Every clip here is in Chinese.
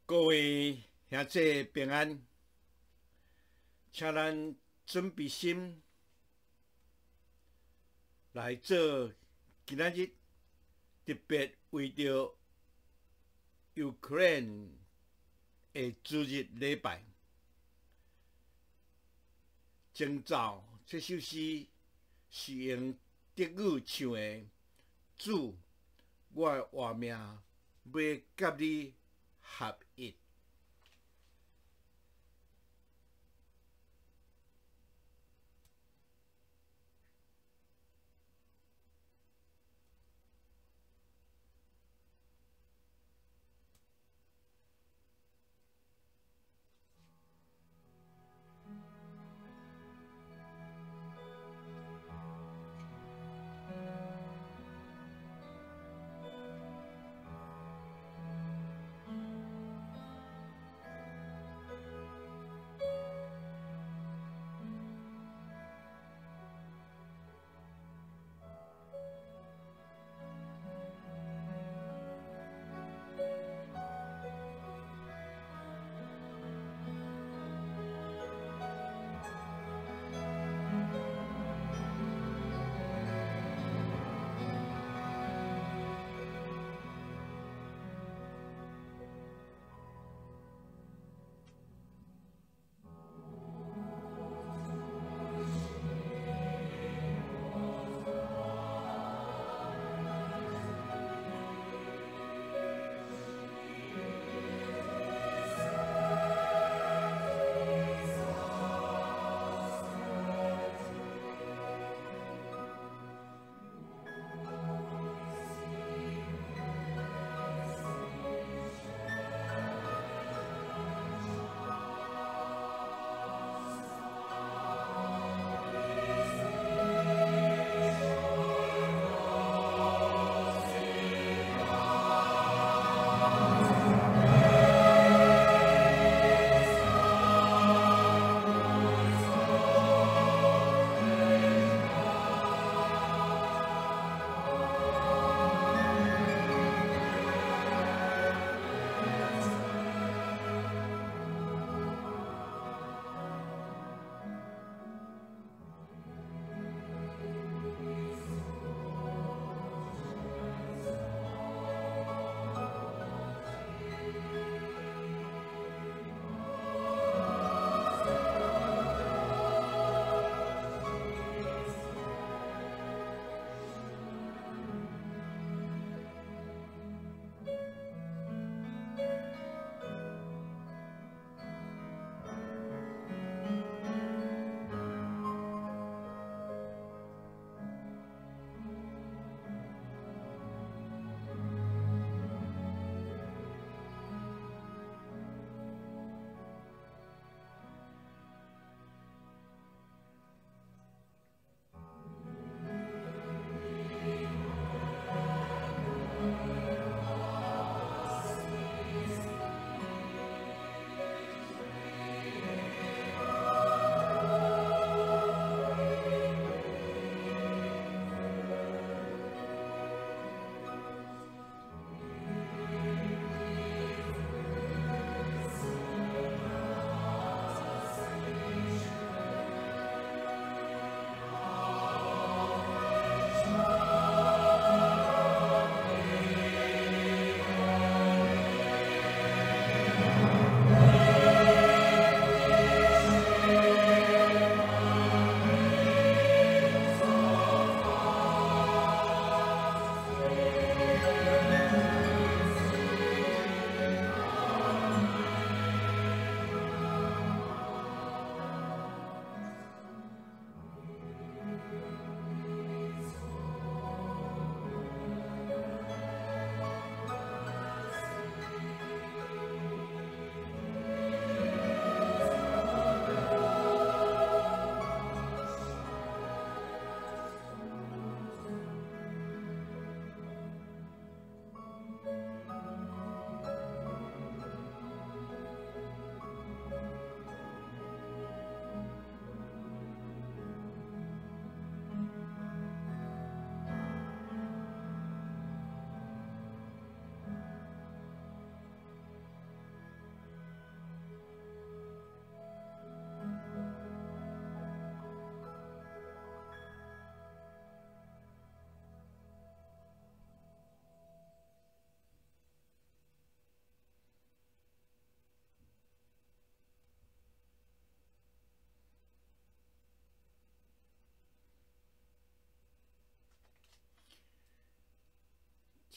各位兄弟平安，请咱准备心来做今仔日特别为着Ukraine 的主日礼拜。征兆这首诗是用德语唱的，主，我的活命要甲你合一。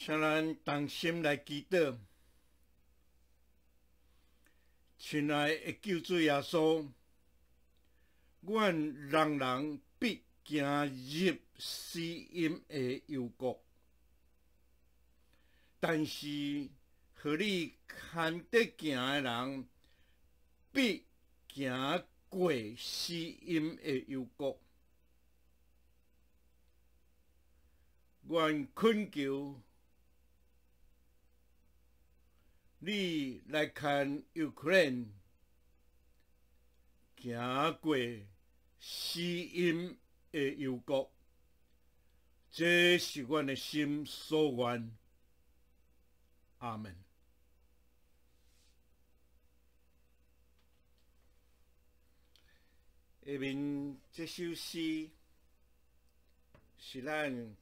请咱同心来祈祷，亲爱的救主耶稣，阮人人必行入死荫的幽谷，但是互你牵得行的人，必行过死荫的幽谷。愿恳求你来看乌克兰行过死荫的幽谷，这是阮的心所愿。阿门。下面这首诗是咱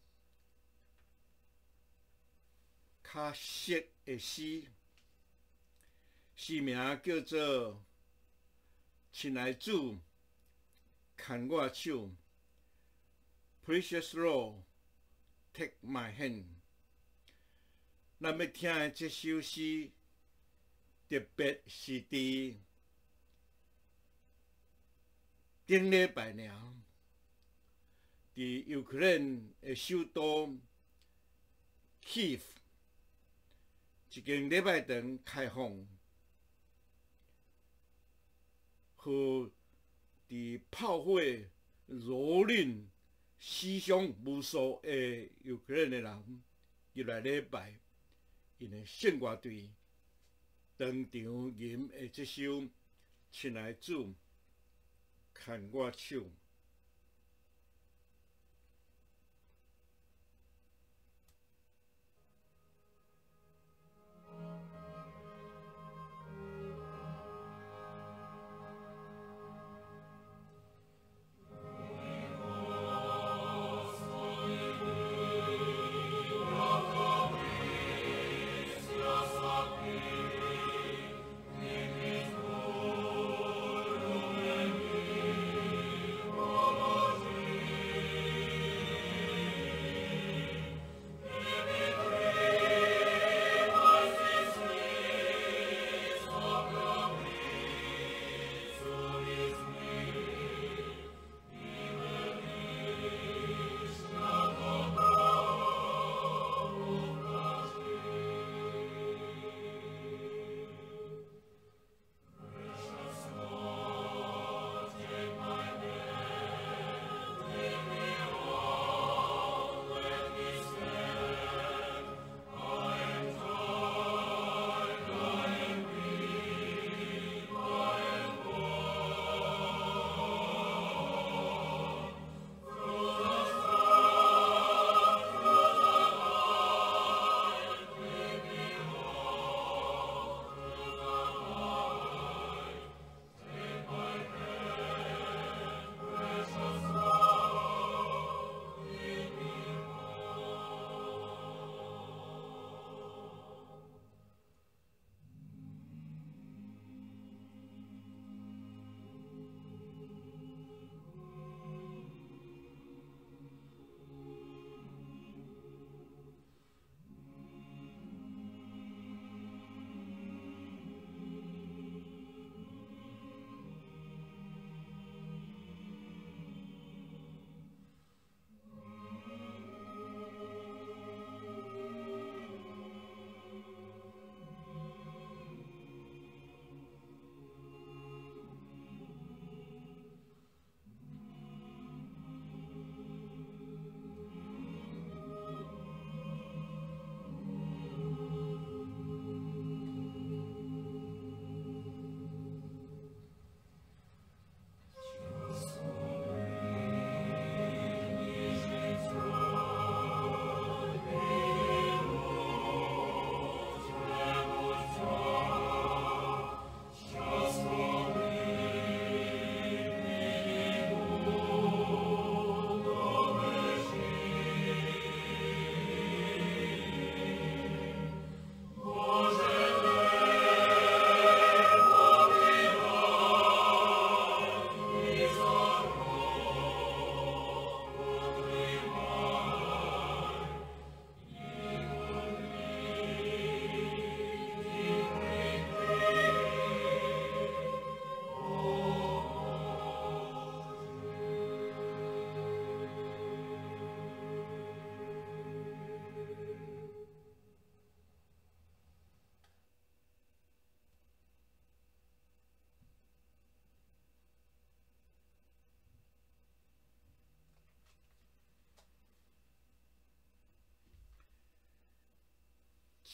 较熟的诗，诗名叫做《亲爱主，牵我手》，Precious Lord, take my hand。咱要听的这首诗，特别是伫顶礼拜尔，伫乌克兰的首都Kyiv。一间礼拜堂开放，互伫炮火蹂躏、死伤无数的乌克兰的人入来礼拜，因的圣乐队当场吟的这首《亲爱主，牵我手》。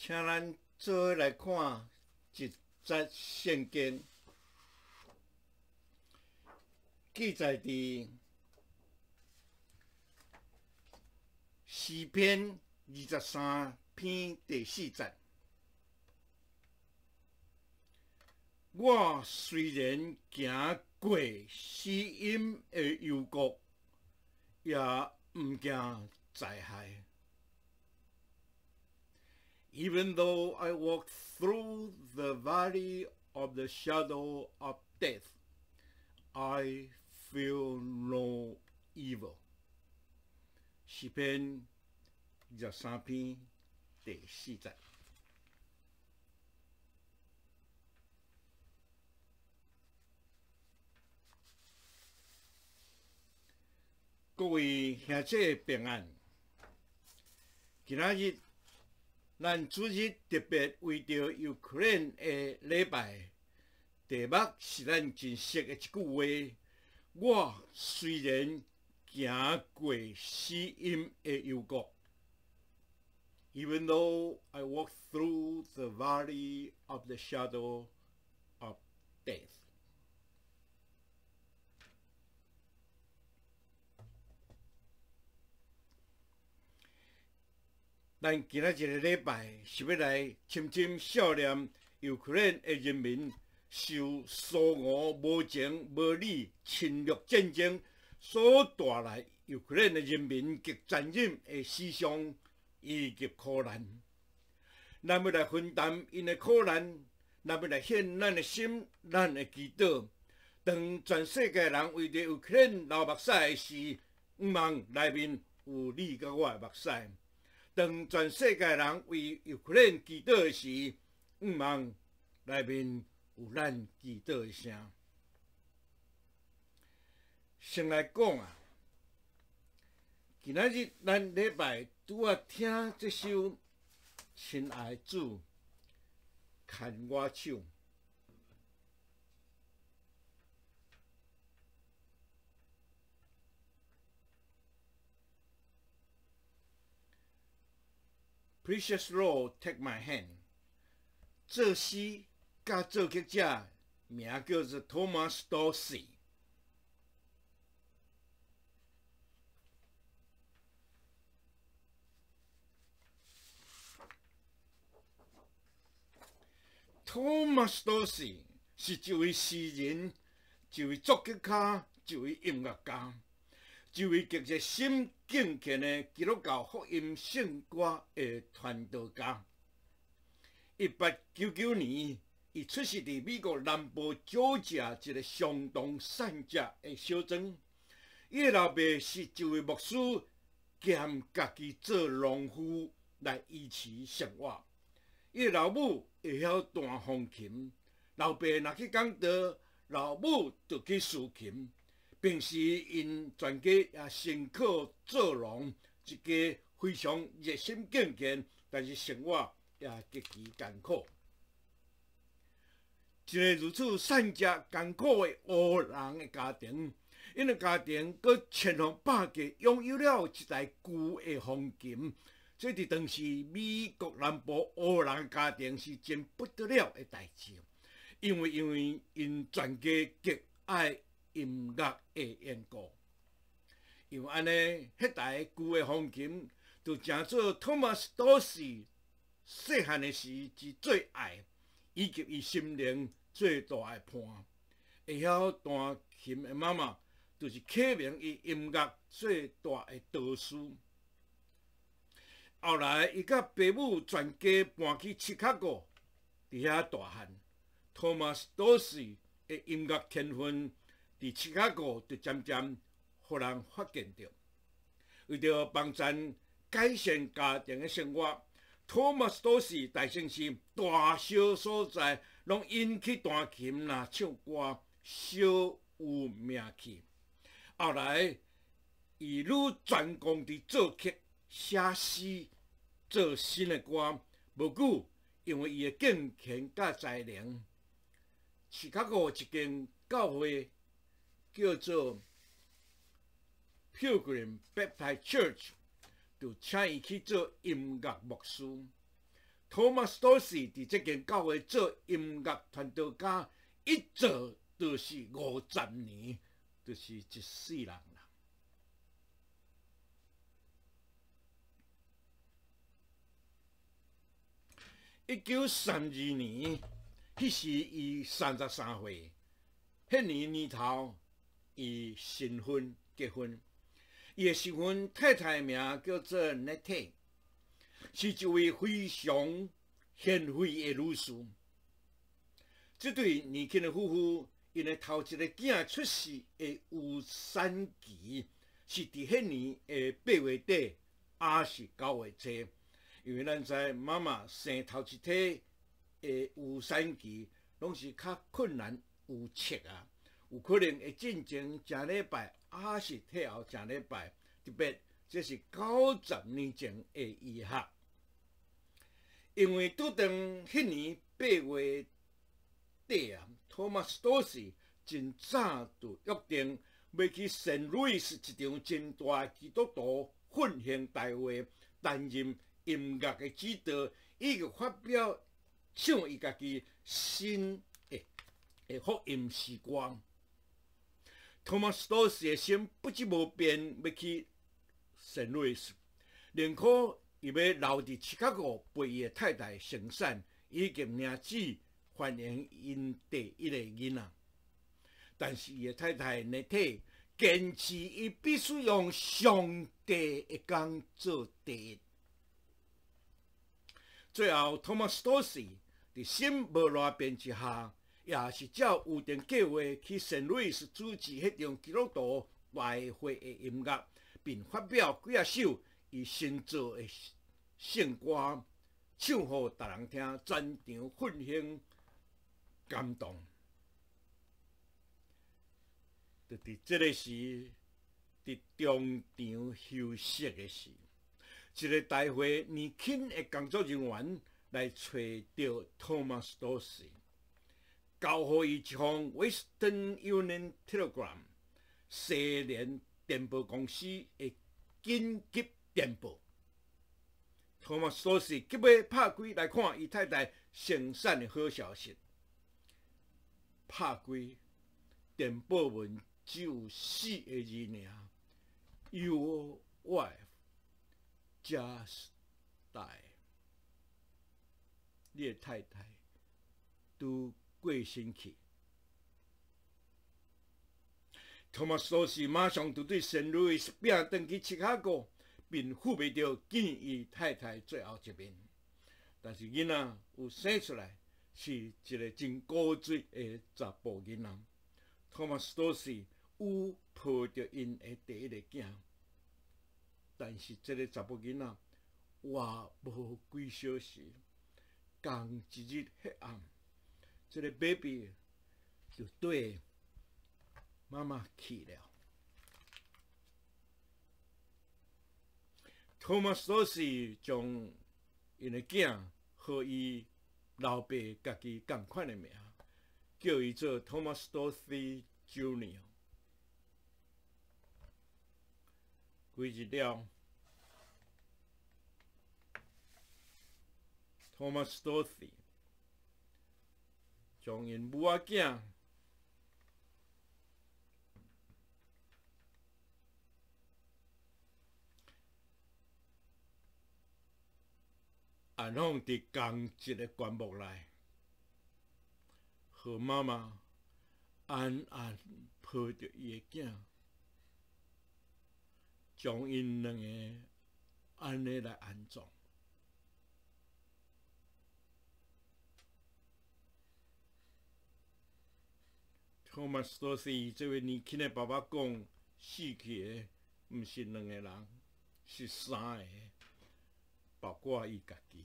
请咱做伙来看一节圣经，记载伫诗篇23篇第4节。我虽然行过死荫的幽谷，也毋惊灾害。Even though I walk through the valley of the shadow of death, I feel no evil. 诗篇23篇第4节。各位兄姐平安，今仔日咱主日特别为着乌克兰的礼拜，题目是咱真熟的一句话：我虽然行过死荫的幽谷 ，Even though I walk through the valley of the shadow of death。咱今仔日的礼拜是要来深深悼念乌克兰的人民受苏俄无情无理侵略战争所带来乌克兰的人民极残忍的死伤以及苦难。咱要来分担因的苦难，咱要来献咱的心、咱的祈祷。当全世界人为着乌克兰流目屎时，毋望内面有你甲我的目屎。当全世界人为乌克兰祈祷时，毋望内面有咱祈祷的声。先来讲啊，今仔日咱礼拜拄啊听这首《亲爱的主牵我手》。Precious Lord, take my hand。作诗甲作曲者名叫做 Thomas Dorsey。Thomas Dorsey 是一位诗人，一位作曲家，一位音乐家。一位极热心敬虔的基督教福音圣歌的传道家。1899年，伊出世伫美国南部佐治亚一个相当善食的小镇。伊的老爸是一位牧师，兼家己做农夫来维持生活。伊的老母会晓弹风琴，老爸若去讲道，老母就去竖琴。平时因全家也辛苦做农，一家非常热心敬虔，但是生活也极其艰苦。一个如此善食艰苦的乌人的家庭，因的家庭佮千方百计拥有了一台旧的风琴，这伫当时美国南部乌人家庭是真不得了的代志，因为因全家极爱音乐的缘故，因为安尼，迄台旧的风琴就成做 Thomas Dorsey 细汉的时之最爱，以及伊心灵最大的伴。会晓弹琴的妈妈，就是启明伊音乐最大的导师。后来，伊甲爸母全家搬去芝加哥，伫遐大汉。Thomas Dorsey 的音乐天分。伫芝加哥就渐渐互人发现着，为着帮助改善家庭的生活 ，Thomas Dorsey 大城市大小所在，拢因去弹琴啦、唱歌，小有名气。后来，伊愈专攻伫作曲、写诗、做新的歌。无久，因为伊的敬虔甲才能，芝加哥一间教会。叫做 Pilgrim Baptist Church，就请伊去做音乐牧师。 Thomas Dorsey 伫这间教会做音乐传道家，一做就是50年，就是一世人啦。1932年，迄时伊33岁，迄年头伊新婚结婚，伊的新婚太太名叫做 Nettie， 是一位非常贤惠的女士。这对年轻的夫妇，因的头一个囝出世的有产期是伫迄年的8月底，还是9月初。因为咱知妈妈生头一体的有产期，拢是较困难有切啊，有可能会进前一礼拜，还是退后一礼拜。特别这是90年前的医学，因为拄当迄年8月底啊 ，Thomas Dorsey 真早就约定要去圣路易斯一场真大基督徒复兴大会担任音乐的指导，以及发表唱伊家己新的福音诗歌。Thomas Dorsey 的心不知无变，要去圣路易斯，宁可伊要留伫芝加哥陪伊的太太生产，以及领子繁衍因第一个囡仔。但是伊的太太内体坚持，伊必须用上帝的工做第一。最后 ，Thomas Dorsey 伫心无偌变之下，也是照预定计划去圣路易斯主持迄场基督徒大会的音乐，并发表几首伊新作的圣歌，唱互大人听，全场奋兴感动。就伫这个时，伫中场休息的时，一个大会年轻的工作人员来找到 Thomas Dorsey， 交予伊一封 Western Union Telegram 西联电报公司的紧急电报。Thomas Dorsey 急要拍开来看伊太太生产的好消息，拍开电报文只有4个字尔 ：Your wife just died。你的太太拄过身去。Thomas Dorsey 马上就对圣路易斯拼转去芝加哥，并赴袂着见伊太太最后一面。但是囡仔有生出来，是一个真古锥的查甫囡仔。Thomas Dorsey 有抱着因的第一个囝，但是这个查甫囡仔活无几小时，同一日黑暗，这个 baby 就对妈妈去了。Thomas Dorsey 将因的囝予伊老爸家己同款的名，叫伊做 Thomas Dorsey Jr。几日了 ，Thomas Dorsey 将因母仔囝安放伫同一个棺木内，和妈妈安安抱着伊的囝，将因两个安尼来安葬。Thomas Dorsey 这位年轻的爸爸讲，死去的毋是两个人，是3个，包括伊家己。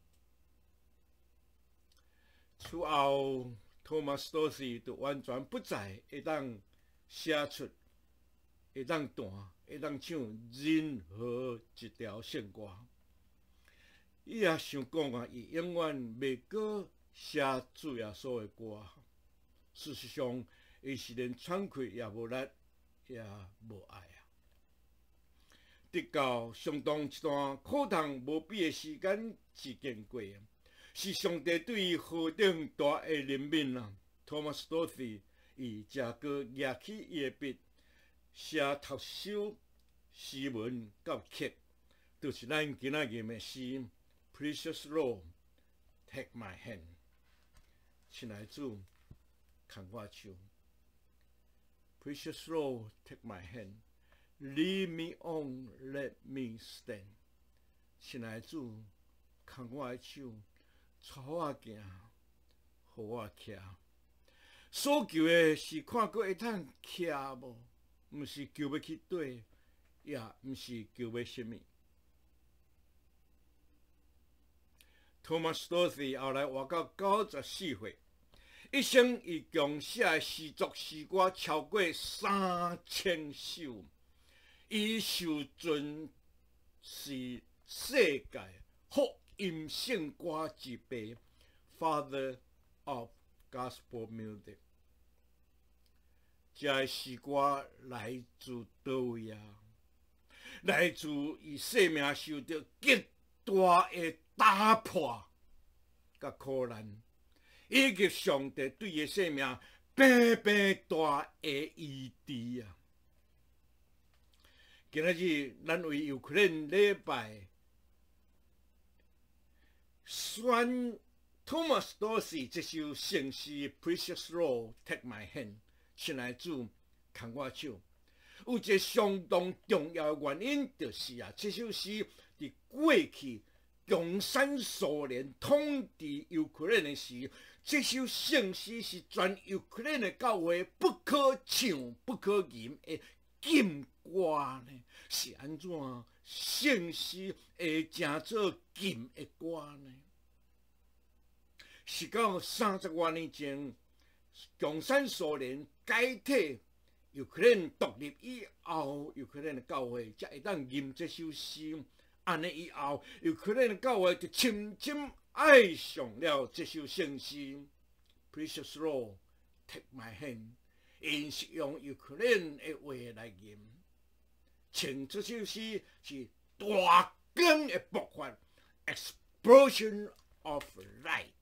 此后 ，Thomas Dorsey 就完全不再会当写出、会当弹、会当唱任何一条圣歌。伊也想讲啊，伊永远袂过写主耶稣的歌。事实上，伊是连喘气也无力，也无爱啊。直到相当一段可能无比的时间之间过， 是上帝对伊何等大的怜悯啊 ！Thomas Dorothy 伊才个举起伊的笔，写读首诗文到刻，就是咱今仔日的诗 Precious Lord, take my hand。亲爱的主，牵我手。Precious Lord, take my hand. Lead me on, let me stand。亲爱的主，牵我的手，带我行，互我徛。所求的是看过会通徛无，毋是求要去对，也毋是求要什么。Thomas Dorothy 后来活到94岁，一生伊共写的诗作诗歌超过3000首。伊受尊是世界福音圣歌之父 ，Father of Gospel Music。这诗歌来自倒位啊？来自伊生命受到极大的打破甲苦难，以及上帝对伊生命平平大的医治啊！今仔日，咱为犹克兰礼拜选 Thomas Dorothy 这首圣诗 Precious Lord, take my hand。亲爱的主，牵我手。有一个相当重要的原因，就是这首诗伫过去共产苏联统治犹克兰的时，这首圣诗是全犹克兰的教会不可唱、不可吟的禁歌呢，是安怎圣诗会成做禁的歌呢？是到30多年前，共产苏联解体，犹克兰独立以后，犹克兰的教会才会当吟这首诗。安尼以后，犹克兰的教会就深深爱上了这首圣诗。Precious Lord, take my hand。因是用犹克兰的话来吟，唱这首诗是大光的爆发 ，explosion of light。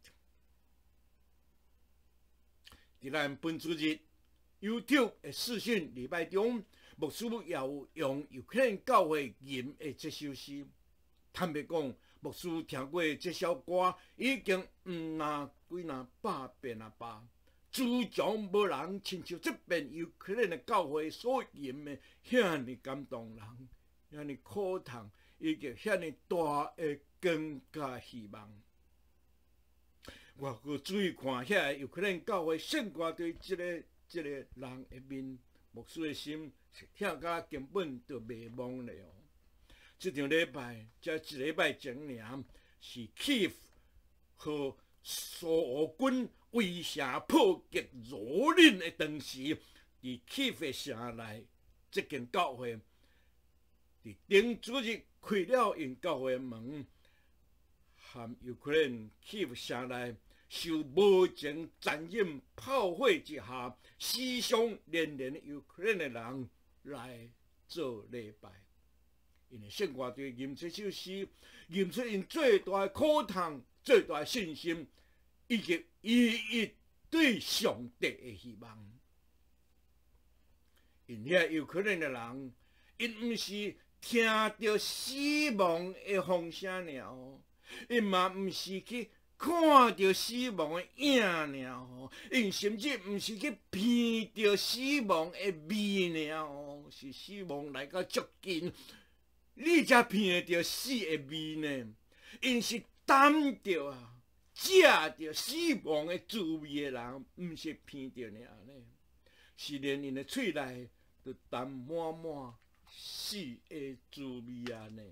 伫咱本主日 YouTube 的视讯礼拜中，牧师也有用犹克兰教会吟的这首诗。坦白讲，牧师听过这首歌已经几百遍啊吧。自从无人亲像这边犹克兰的教会所吟的遐尼感动人，遐尼苦痛，以及遐尼大的光甲希望。我佮注意看遐犹克兰教会圣歌对这个人的面，牧师的心是听甲根本就迷惘了哦。这场礼拜才一礼拜前尔，是 Kiev 和苏俄军威胁破击蹂躏的当时，伫 Kiev 的城内，这间教会伫顶主日开了因教会门，和犹克兰 Kiev 城内受无情残忍炮火之下死伤连连的犹克兰的人来做礼拜。因为圣歌队吟这首诗，吟出因最大的苦痛、最大的信心，以及伊对上帝的希望。因遐犹克兰的人，因毋是听到死亡的风声尔，因嘛毋是去看到死亡的影尔，因甚至毋是去闻到死亡的味尔，是死亡来到足近。你才闻得到死的味呢？因是担着啊，食着死亡的滋味的人，毋是闻着尔呢，是连因的喙内都含满满死的滋味啊呢。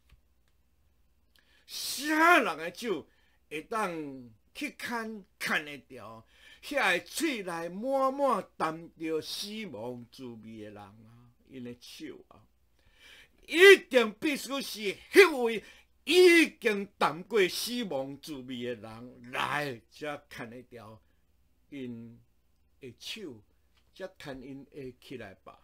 啥人的手会当去牵得着？遐个喙内满满含着死亡滋味的人啊，因的手啊！一定必须是迄位已经谈过死亡滋味的人来，才牵得着因的手，才牵因会起来吧。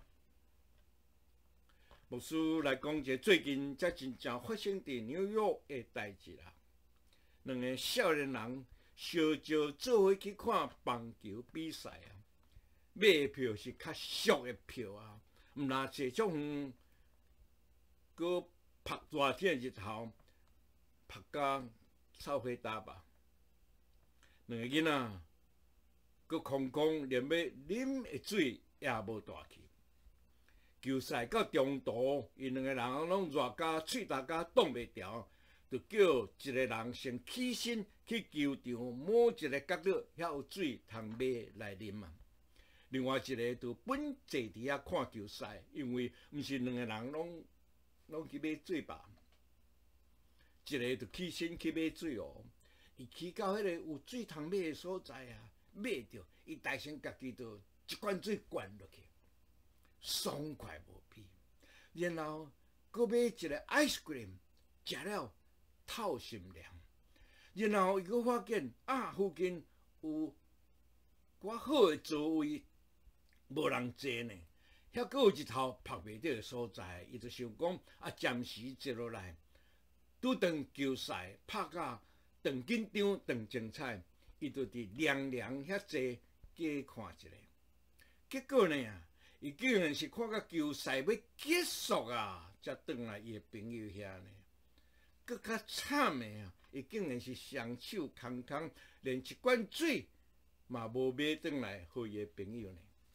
牧师来讲一个最近才真正发生伫纽约的代志啦。 两个少年人相招做伙去看棒球比赛啊。买票是较俗的票啊，毋若坐足远，搁晒热天日头，晒甲臭火搭吧。两个囡仔搁空空，连要啉的水也无带去。球赛到中途，因两个人拢热甲喙焦甲挡袂牢，就叫一个人先起身去球场某一个角落遐有水通买来啉啊。另外一个就本坐伫遐看球赛，因为毋是两个人拢去买水吧。一个就起身去买水哦，伊去到迄个有水通买的所在啊，买着，伊大声家己就一罐水灌落去，爽快无比。然后搁买一个 ice cream， 食了透心凉。然后伊搁发现啊，附近有偌好的座位。无人坐呢，遐阁有一头拍袂着的所在，伊就想讲啊，暂时坐落来，拄当球赛拍甲当紧张、当精彩，伊就伫凉凉遐坐加看一下。结果呢伊竟然是看到球赛要结束啊，才转来伊的朋友遐呢。搁较惨的啊，伊竟然是双手空空，连一罐水嘛无买转来，互伊的朋友呢。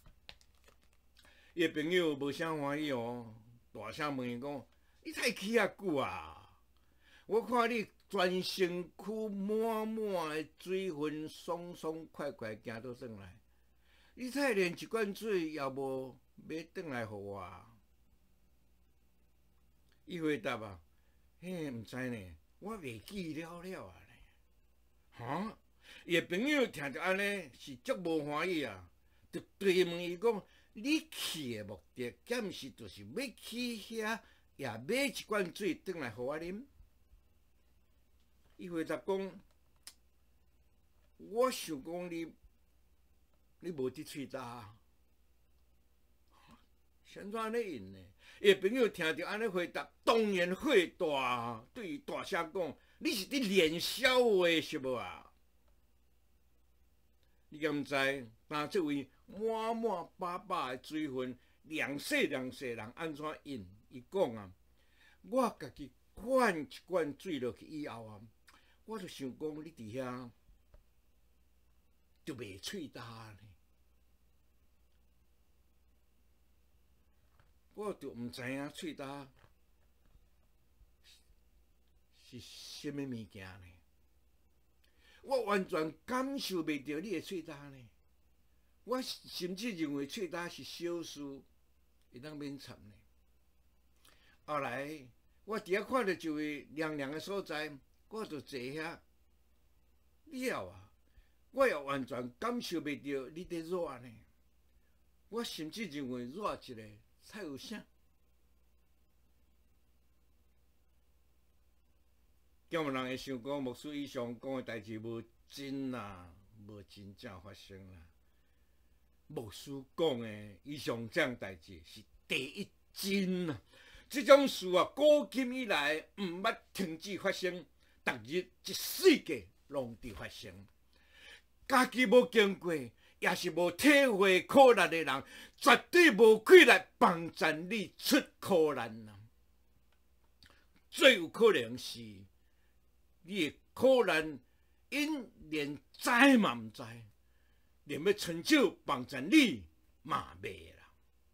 伊朋友无啥欢喜哦，大声问伊讲：“你太去遐久啊？我看你全身躯满满的水分，爽爽快快行倒转来，你太连一罐水也无买转来互我。”伊回答啊：“嘿，毋知呢，我袂记了啊呢。”哈！伊朋友听着安尼是足无欢喜啊，就对问伊讲。你去的目的，敢毋是就是要去遐，也买一罐水转来互我啉？伊回答讲：“我想讲你无伫喙焦，先怎安尼应呢？”伊朋友听着安尼回答，当然火大，对伊大声讲：“你是伫练笑话是无啊？你敢毋知？但这位满满巴巴的水分，凉细人安怎应？伊讲啊，我家己灌一罐水落去以后啊，我就想讲你伫遐就袂喙焦呢。我就毋知影喙焦是啥物物件呢？我完全感受袂到你的喙焦呢。我甚至认为喙焦是小事，会当免惨呢。后来我伫遐看到一位凉凉的所在，我就坐遐了啊，我也完全感受袂到你伫热呢。我甚至认为热一个才有啥。敢有人会想讲，牧师以上讲的代志无真啦，无真正发生啦。牧师讲的以上这样代志是第一真啊！这种事啊，古今以来毋捌停止发生，逐日一世纪拢伫发生。家己无经过，也是无体会苦难的人，绝对无气力帮助你出苦难啊！最有可能是你的苦难，因连知嘛毋知。连要伸手帮助你嘛袂啦！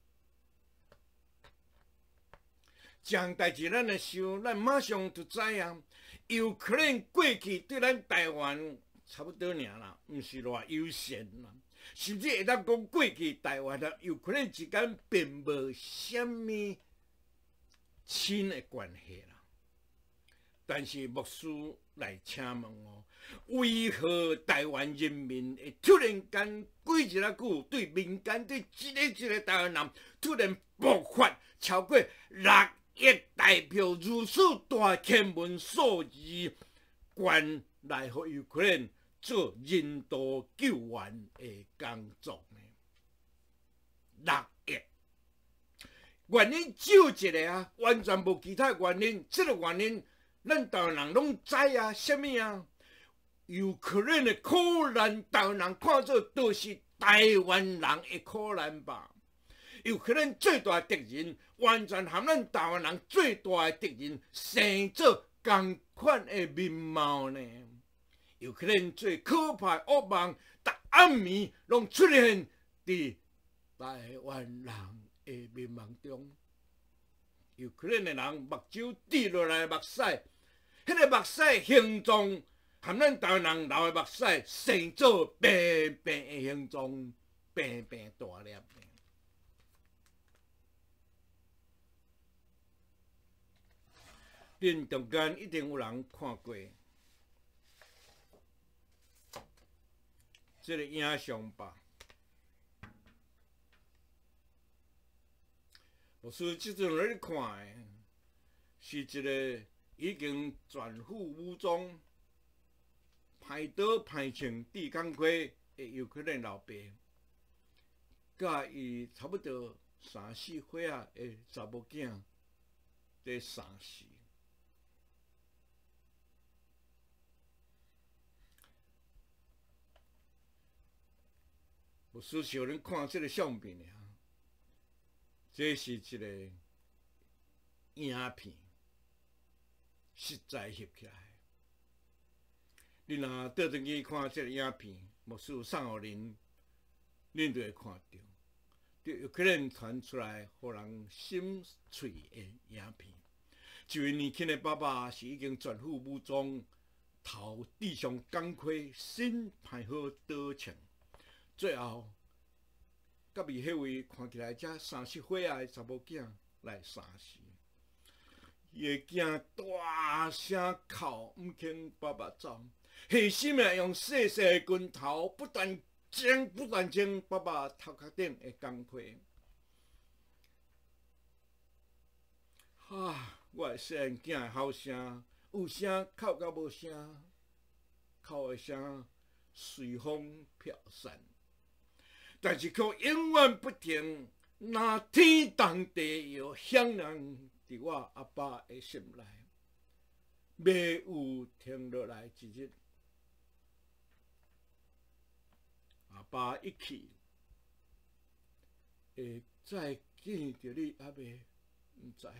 这项代志咱来想，咱马上就知影，乌克兰过去对咱台湾差不多尔啦，毋是偌友善啦，甚至会当讲过去台湾甲乌克兰之间并无啥物亲的关系啦。但是牧师来请问哦。为何台湾人民会突然间几日久对民间对一个台湾人突然爆发超过6亿大票如此大天文数字，关来互乌克兰做人道救援的工作呢？6亿，原因只有一个啊，完全无其他原因。这个原因，咱台湾人拢知啊，什么啊？ 乌克兰的苦难，台湾人看做都是台湾人的苦难吧。乌克兰最大的敌人，完全和咱台湾人最大的敌人生做同款的面貌呢。乌克兰最可怕的恶梦，逐暗暝拢出现伫台湾人的面梦中。乌克兰的人目睭滴落来的目屎，迄个目屎形状，和咱台湾人流的目屎生做平平的形状，平平大粒。恁中间一定有人看过这个影像吧？牧师即阵咧看的，是一个已经全副武装、歹刀歹枪、地钢盔的乌克兰老爸，甲伊差不多3、4岁的查某囝在相视。牧师想恁看这个相片尔，这是一个影片，实在翕起来。你若倒转去看这个影片，牧师送互恁，恁就会看到，就有可能传出来，互人心碎的影片。一位年轻的爸爸是已经全副武装，头地上钢盔，身派好刀枪。最后，甲伊迄位看起来才3、4岁的查某囝来相视，伊会惊大声哭，毋肯爸爸走，细心的用细细的拳头不断将爸爸头壳顶的钢盔。我的细汉囝的吼声，有声哭到无声，哭的声随风飘散。但是却永远不停，那天动地摇，响亮伫我阿爸的心内，袂有停落来一日。阿爸一去，会再见着你还袂毋知。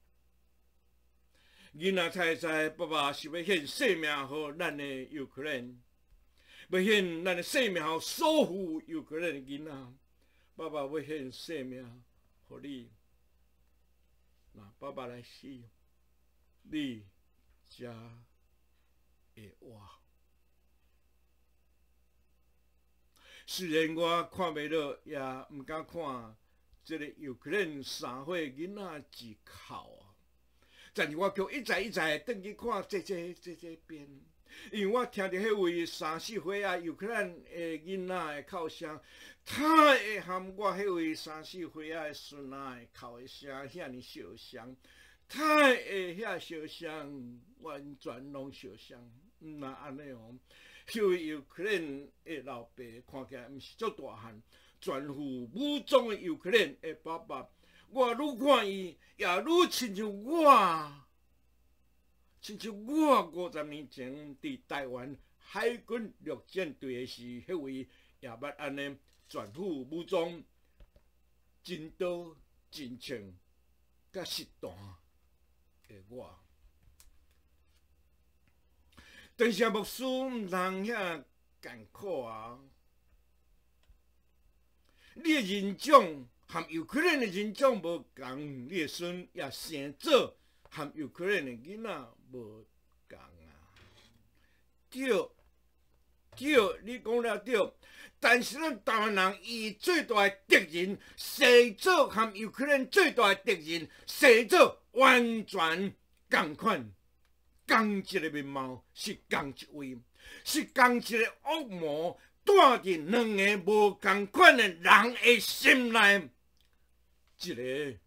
囡仔才会知，爸爸是要献性命互咱的乌克兰。要献咱的性命予所有乌克兰的囡仔，爸爸要献性命予你。那爸爸来死，你才会活。虽然我看袂到，也毋敢看这个乌克兰3岁囡仔一哭啊，但是我却一再转去看这边。因为我听到迄位3、4岁乌克兰的囡仔的哭声，太会和我迄位3、4岁的孙仔的哭的声遐尼相像，太会遐相像，完全拢相像。若安尼哦，迄位乌克兰的老爸看起来毋是足大汉，全副武装的乌克兰的爸爸，我愈看伊，也愈亲像我。亲像我50年前伫台湾海军陆战队的时，迄位也捌安尼全副武装、真刀真枪、甲实弹的我。但是牧师毋通遐艰苦啊！你的人种和乌克兰的人种无共，你的孙也生做和乌克兰的囡仔无共啊。对，你讲了对。但是咱台湾人伊最大的敌人，生做和乌克兰最大的敌人，生做完全共款，同一个面貌，是同一位，是同一个恶魔。带伫两个无共款的人的心内，一个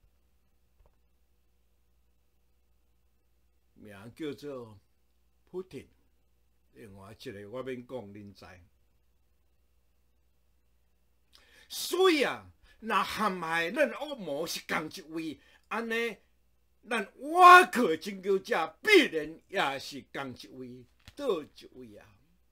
名叫做普丁，另外一个我免讲，恁知。所以啊，若陷害咱恶魔是同一位，安尼，咱瓦克拯救者必然也是同一位。 倒一位啊？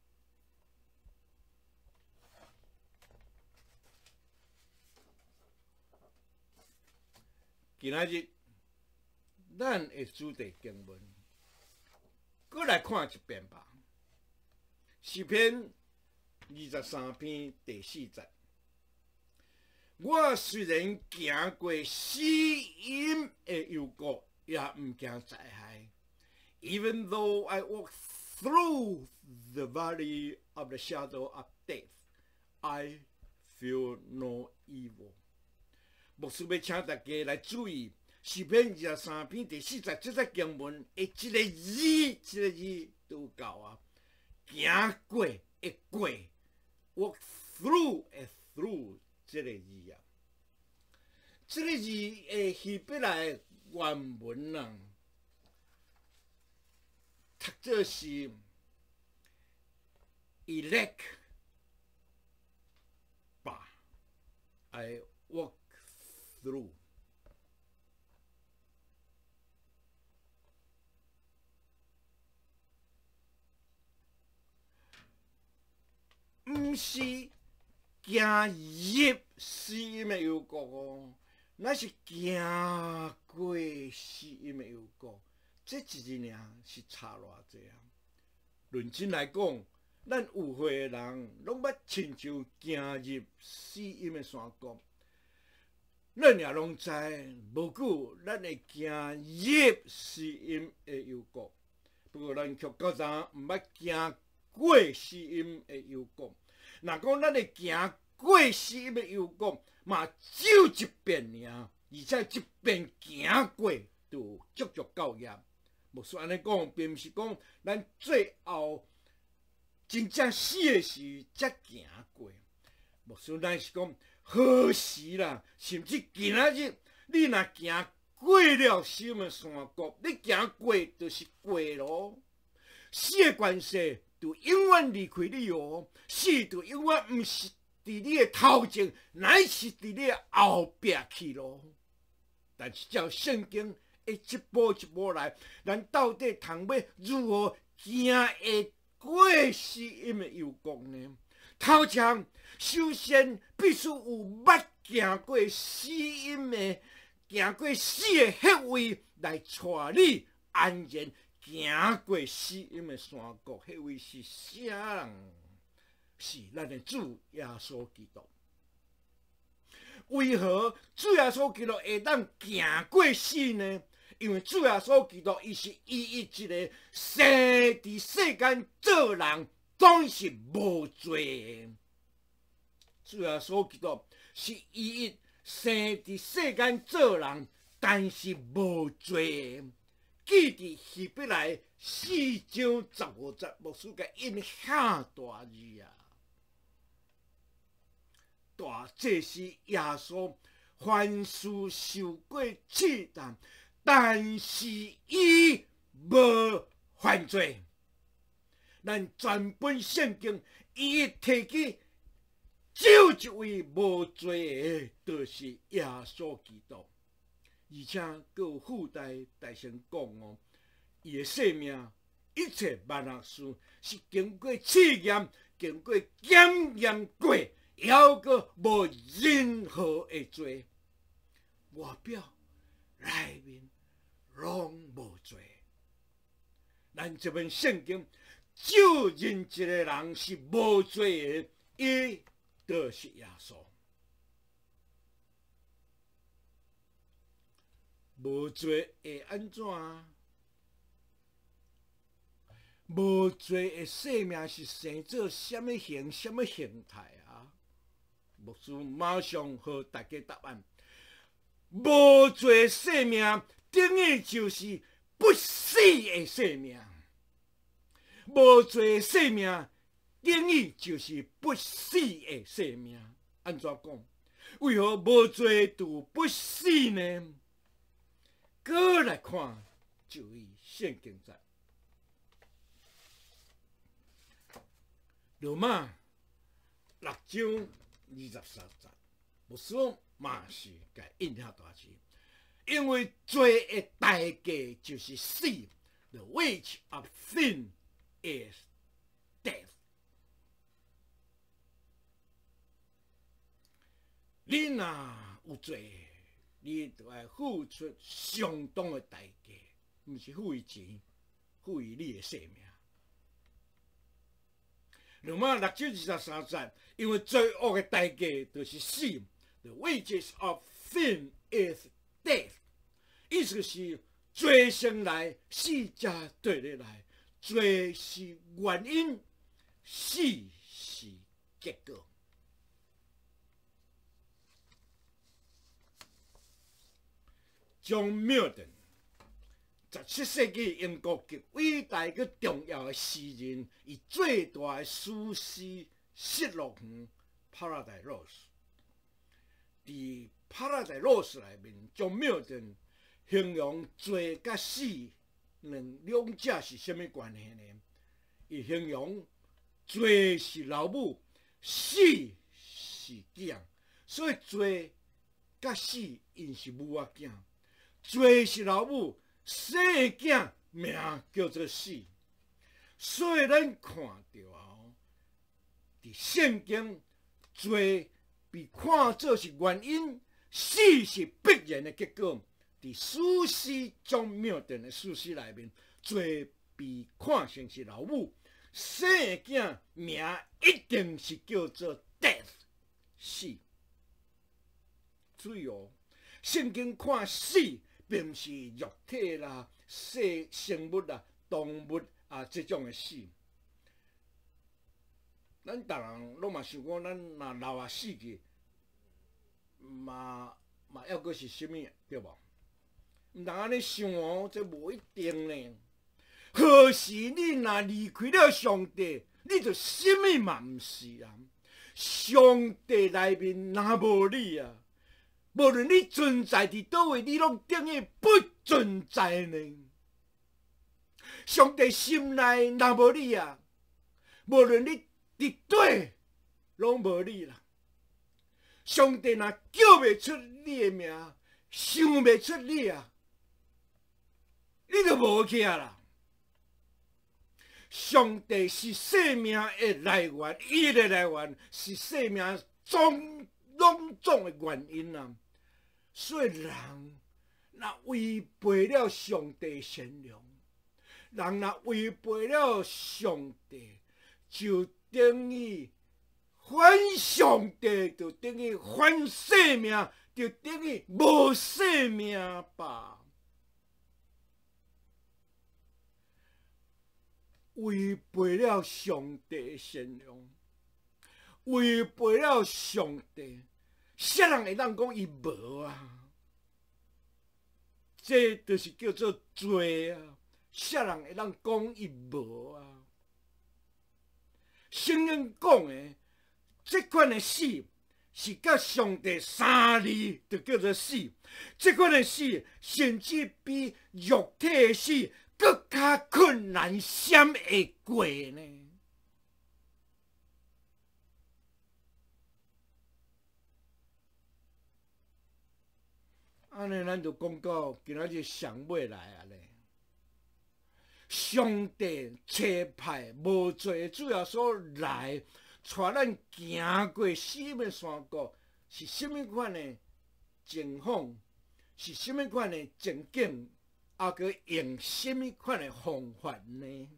今仔日咱的主题经文，搁来看一遍吧。诗篇23篇第4节。我虽然行过死荫的幽谷，也毋惊灾害。Even though I walk through the valley of the shadow of death, I feel no evil。牧师要请大家来注意诗篇23篇第4节这节经文的一个字都够啊。行过的过 ，walk through 的 through 这个字啊，这个字的希伯来原文啊，读做是 elect 吧 ，I walk through。毋是行入死荫的幽谷哦，那是行过死荫的幽谷。这一字尔是差偌济啊！认真来讲，咱有会的人拢捌亲像行入死荫的山谷。咱也拢知，无久咱会行入死荫的幽谷。不过咱却到昨毋捌行过死荫的幽谷。若讲咱会行过死荫的幽谷，嘛只有一遍尔，而且一遍行过就有足足够业。牧师安尼讲，并毋是讲咱最后真正死的时才行过。牧师咱是讲何时啦，甚至今仔日你若行过了死荫的山谷，你行过就是过咯。死的关系就永远离开你哦，死就永远毋是伫你的头前，乃是伫你的后壁去咯。但是照圣经的一步一步来，咱到底通要如何行会过死荫的幽谷呢？头前首先必须有捌行过死荫的、行过死的迄位来带你安然行过死荫的山谷，迄位是啥人？是咱的主耶稣基督。为何主耶稣基督会当行过死呢？因为主耶稣基督伊是一个生伫世间做人总是无罪的。主耶稣基督是一生伫世间做人，但是无罪的。记伫希伯来4章15节，牧师甲印遐大字啊！大这是耶稣凡事受过试探，但是伊无犯罪。咱全本圣经伊提起只有一位无罪的，就是耶稣基督。而且佫有附带大声讲哦，伊的生命一切万恶事是经过试验、经过检验过，还佫无任何的罪，外表内面拢无罪。咱这本圣经只有认一个人是无罪的，伊就是耶稣。无罪会安怎？无罪的生命是生做什么形、什么形态啊？牧师马上和大家答案：无罪的生命等于就是不死的生命。无罪的生命等于就是不死的生命。安怎讲？为何无罪就不死呢？搁来看，注意圣经节，罗马6章23节，牧师嘛是甲印遐大字，因为罪的代价就是死 ，the wage of sin is death。你若有罪，你就要付出相当的代价，毋是付伊钱，付伊你的性命。罗马6章23节，因为罪恶的代价就是死 ，the wages of sin is death。意思是罪先来，死才对得来。罪是原因，死是结果。John Milton， 17世纪英国极伟大佮重要的诗人，以最大的史诗《失乐园》（Paradise Lost）。伫《Paradise Lost》内面，John Milton形容罪甲死两者是虾米关系呢？伊形容罪是老母，死是囝，所以罪甲死因是母仔囝。罪是老母，生的囝名叫做死。所以咱看到啊，伫圣经，罪被看作是原因，死是必然的结果。伫史诗John Milton的史诗内面，罪被看成是老母，生的囝名一定是叫做 death 死。注意哦，圣经看死，并不是肉体啦、生物啦、动物啊这种的死。咱逐人拢嘛想讲，咱若老啊死去，嘛还阁是啥物，对无？毋通安尼想哦，这无一定呢。何时你若离开了上帝，你就啥物嘛毋是啊！上帝内面若无你啊，无论你存在伫倒位，你拢等于不存在呢。上帝心内若无你啊，无论你伫倒，拢无你啦。上帝若叫袂出你的名，想袂出你啊，你就无去啊啦。上帝是生命的来源，伊的来源是生命拢总的原因啊。所以人若违背了上帝善良，人若违背了上帝，就等于反上帝，就等于反生命，就等于无生命吧。违背了上帝的善良，违背了上帝，啥人会当讲伊无啊？这就是叫做罪啊！啥人会当讲伊无啊？圣经讲的这款的死，是甲上帝三字就叫做死。这款的死，甚至比肉体的死更加困难闪会过呢。安尼，咱就讲到今仔日上尾来啊咧。上帝差派无罪主要所来，带咱行过死命山谷，是甚物款的情况？是甚物款的情景？还佮用甚物款的方法呢？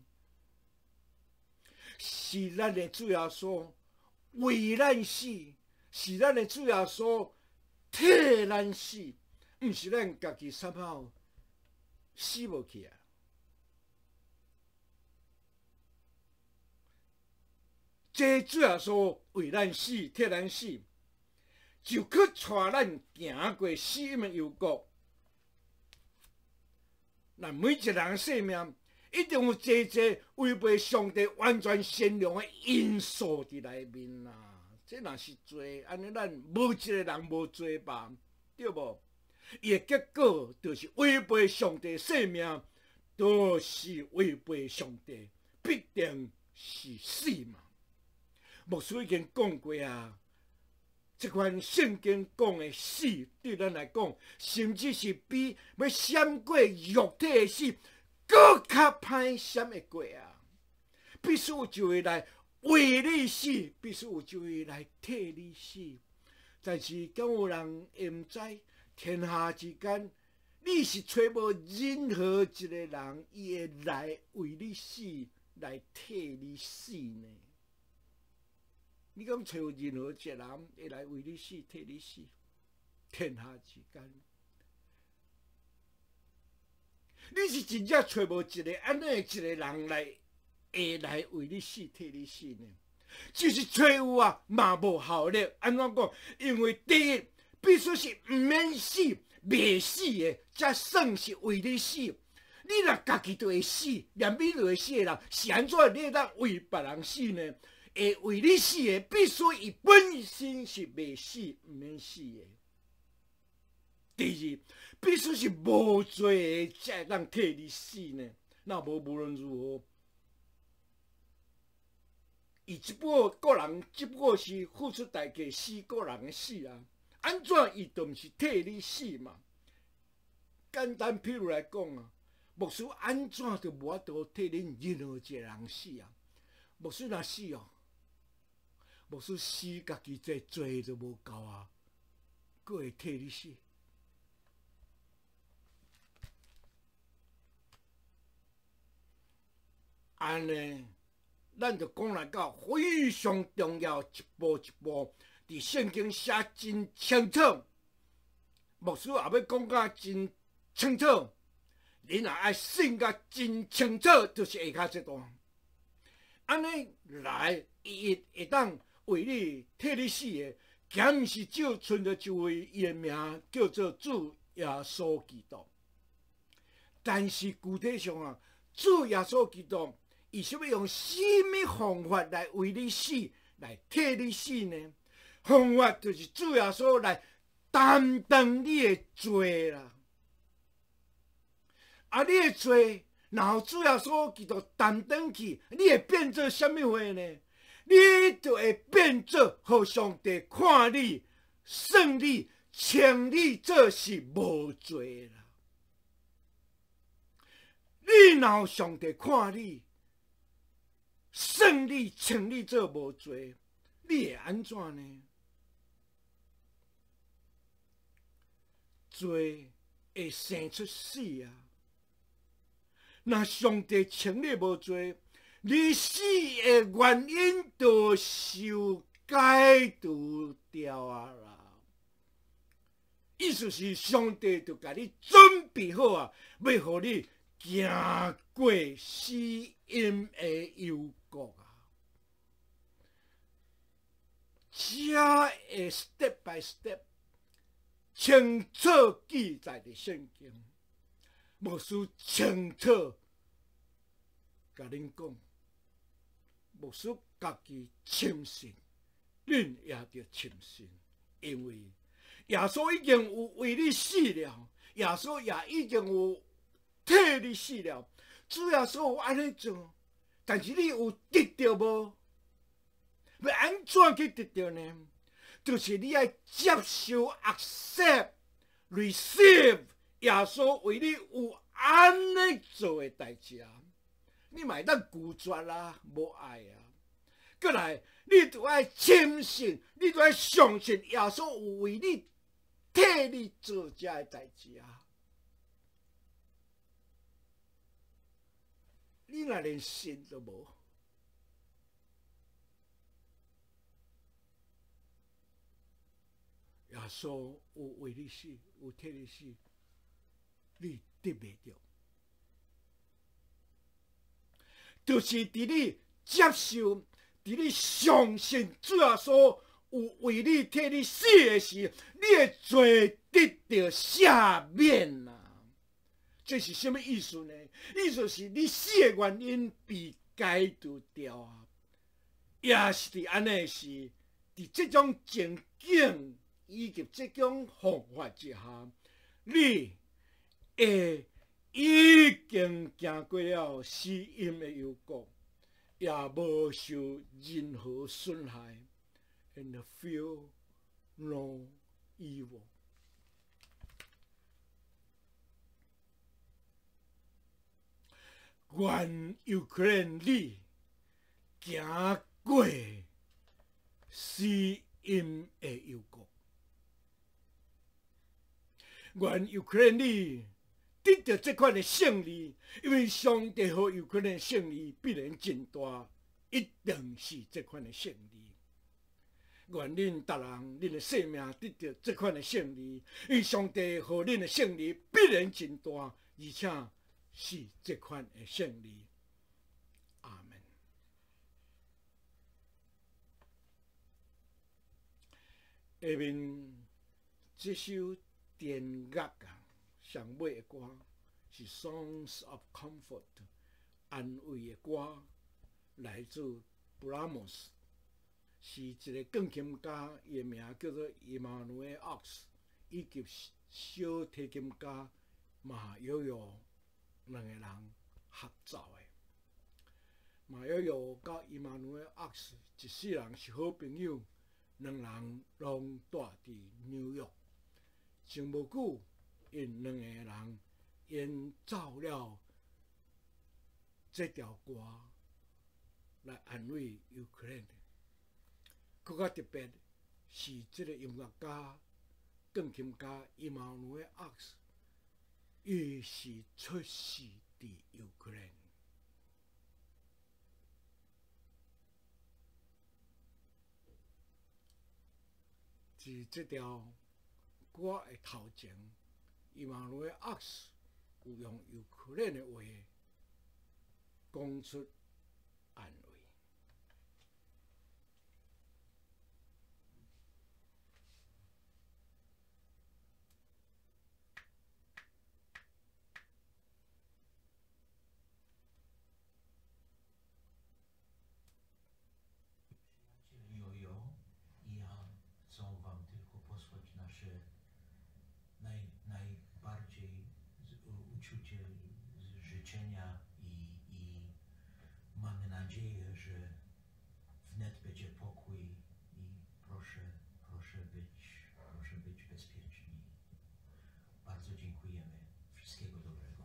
是咱的主要所为咱死，是咱的主要所替咱死。毋是咱家己三炮死无去啊！这主要说为咱死、替咱死，就去带咱行过死命的幽谷。那每一个人的生命，一定有济违背上帝完全善良的因素伫内面啦。这若是罪，安尼咱无一个人无罪吧？对无？伊的结果就是违背上帝生命，都是违背上帝，必定是死嘛。牧师已经讲过啊，这款圣经讲的死，对咱来讲，甚至是比要闪过肉体的死，更较歹闪会过啊。 必须有一位来为你死，必须有一位来替你死。但是，敢有人会毋知？天下之间，你是找无任何一个人，伊会来为你死，来替你死呢？你敢找有任何一个人会来为你死、替你死？天下之间，你是真正找无一个安尼一个人会来为你死、替你死呢？就是找有啊，嘛无效力。安怎讲？因为第一，必须是毋免死、未死的，才算是为你死。你若家己就会死，连你就会死的人，是安怎你会当为别人死呢？会为你死的，必须伊本身是未死、毋免死的。第二，必须是无罪的，才会当替你死呢。那无论如何。伊只不过个人只不过是付出代价死个人的死啊，安怎伊就毋是替你死嘛？简单譬如来讲啊，牧师安怎就无法度替恁任何一个人死啊？牧师若死哦，牧师死家己这罪就无够啊，佫会替你死？安尼。咱就讲来到非常重要，一步一步，伫圣经写真清楚，牧师也要讲甲真清楚，恁也爱信甲真清楚，就是下骹这段。安尼来，伊会当为你替你死的，竟毋是只有存着一位伊的名叫做主耶稣基督。但是具体上啊，主耶稣基督。伊想要用什么方法来为你死，来替你死呢？方法就是主耶稣来担当你的罪啦。啊，你的罪，然后主耶稣基督担当去，你会变做什么话呢？你就会变做，互上帝看你、算你、称你做是无罪啦。你然后上帝看你。算你称你做无罪，你会安怎呢？罪会生出死啊！那上帝称你无罪，你死的原因就受解除掉啊啦！意思是上帝就甲你准备好啊，要互你行过死荫的幽谷啊！这会 step by step 清楚记载伫圣经，牧师清楚甲恁讲，牧师家己深信，恁也着深信，因为耶稣已经有为你死了，耶稣也已经有替你死了。主耶稣有安尼做，但是你有得到无？要安怎去得到呢？就是你要接受 accept、receive 耶稣为你有安尼做的代志啊！你嘛会当拒绝啦，无爱啊！过来，你就要深信，你就要相信耶稣有为你替你做这个代志啊！你若连信都无，耶稣有为你死，有替你死，你得袂到。就是伫你接受，伫你相信主耶稣有为你替你死的时，你的罪得到赦免啦。这是什么意思呢？意思是你死的原因被解除掉啊，也是伫安尼是伫这种情景以及这种方法之下，你会已经行过了死荫的幽谷，也无受任何损害 ，and feel no evil。愿有可能你行过死荫的幽谷。愿犹可能你得到这款的胜利，因为上帝和犹可能的胜利必然真大，一定是这款的胜利。愿恁逐人，恁的生命得到这款的胜利，因为上帝和恁的胜利必然真大，而且是这款的胜利。阿门。下面这首电乐啊，上尾的歌是《Songs of Comfort》安慰的歌，来自布拉姆斯，是一个钢琴家，伊的名叫做伊玛努埃奥斯，以及小提琴家马友友两个人合奏的。马友友甲伊玛努埃奥斯一世人是好朋友，两人拢住伫纽约。前无久，因两个人演奏了这条歌来安慰犹可能。更较特别是这个音乐家、钢琴家伊玛努埃奥斯，伊是出世伫犹可能。伫这条歌的头前，伊玛努埃奥斯有用犹可能的话讲出安慰。 najbardziej uczucie życzenia i mamy nadzieję, że wnet będzie pokój i proszę być bezpieczni. Bardzo dziękujemy. Wszystkiego dobrego.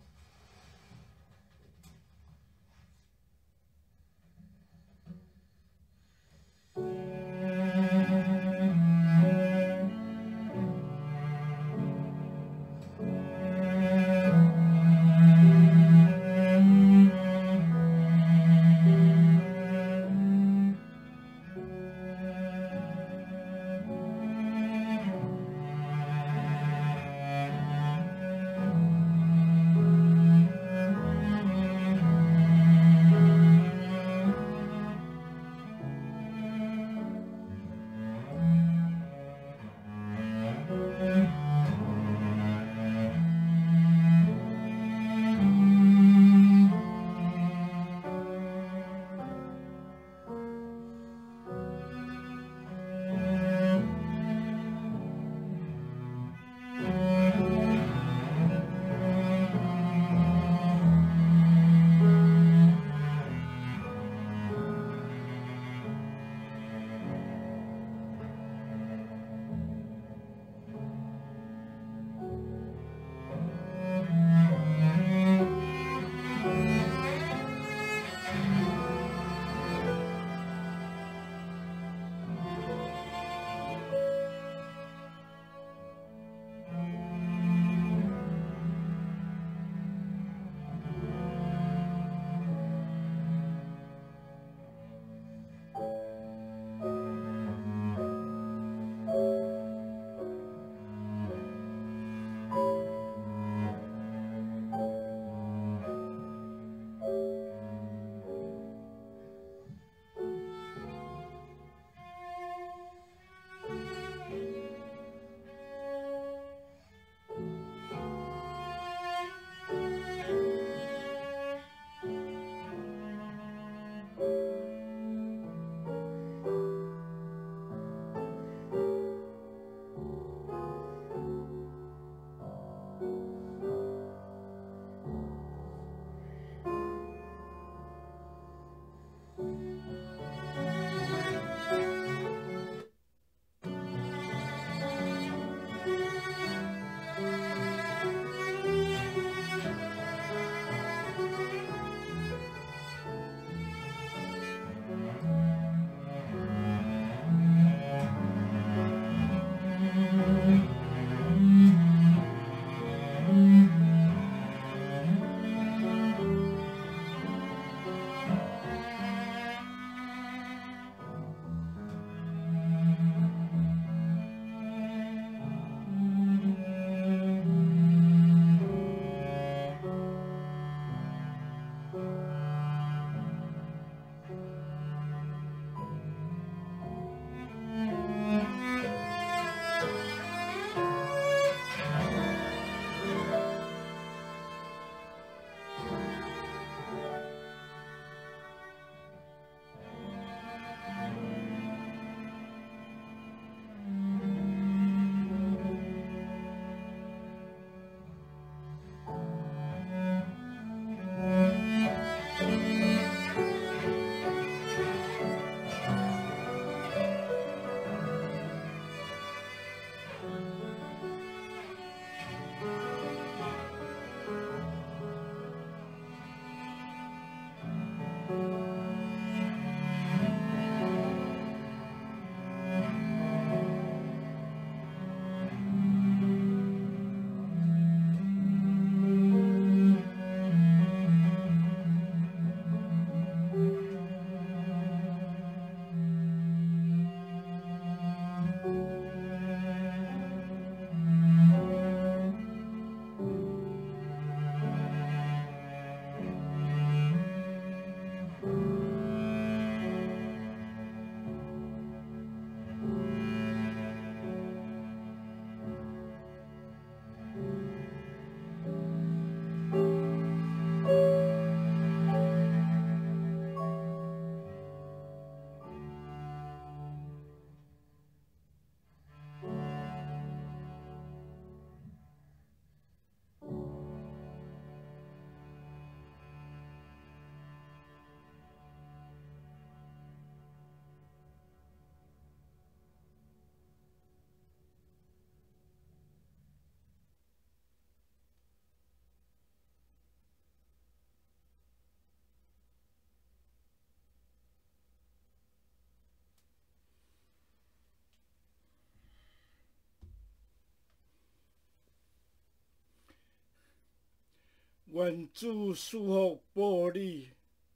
愿主赐福保你，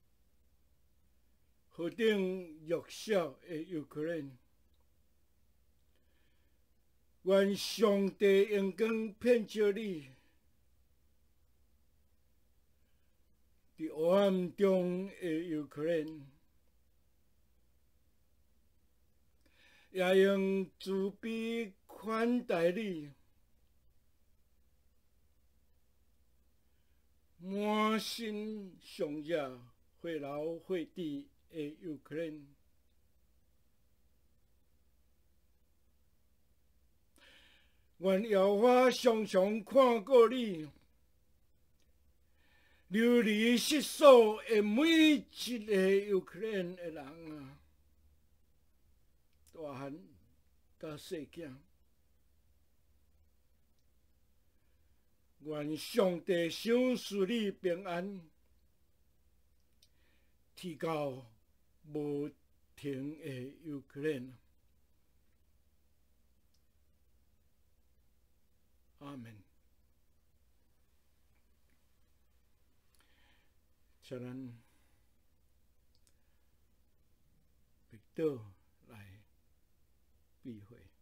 何等弱小的乌克兰。愿上帝阳光遍照你，伫黑暗中的乌克兰，也用慈悲款待你，满身上热、火流火滴的乌克兰。愿耶和华常常看顾你，流离失所的每一个乌克兰的人啊，大汉甲细囝，愿上帝赏赐你平安，提到无停的乌克兰。阿门。请咱闭祷来闭会。